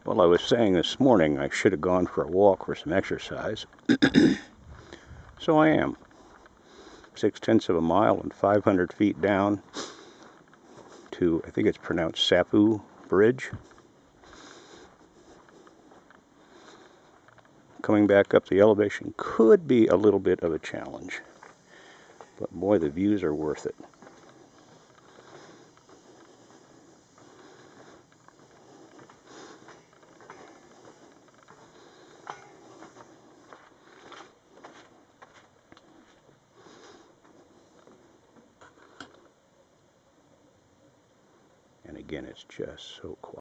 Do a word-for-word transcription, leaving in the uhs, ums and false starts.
Well, I was saying this morning I should have gone for a walk for some exercise. So I am. Six tenths of a mile and five hundred feet down to, I think it's pronounced Sapu Bridge. Coming back up the elevation could be a little bit of a challenge, but boy, the views are worth it. And again, it's just so quiet.